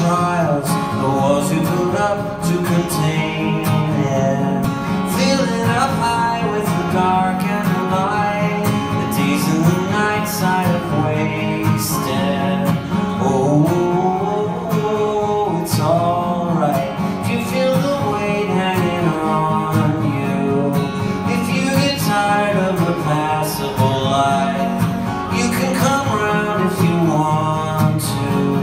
trials, the walls you put up to contain it. Feeling up high with the dark and the light, the days and the nights I have wasted. Oh, it's alright if you feel the weight hanging on you. If you get tired of the passable life, you can come round if you want to.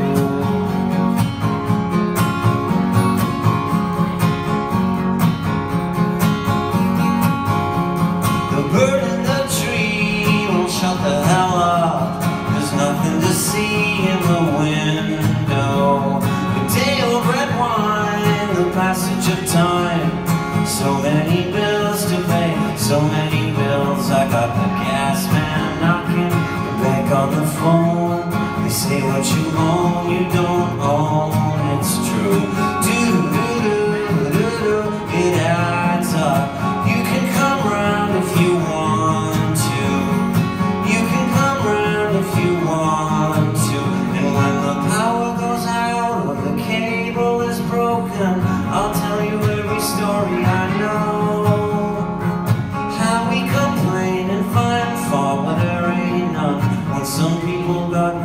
The bird in the tree won't shut the hell up. There's nothing to see in the window. The day of red wine, the passage of time. So many bills to pay, so many bills. I got the gas man knocking, the bank on the phone. They say what you own, you don't own. It's true. Do-do-do-do-do-do. It adds up. You can come round if you want to. You can come round if you want to. And when the power goes out or the cable is broken, I'll tell you every story I know. How we complain and find fault, but there ain't none. When some people got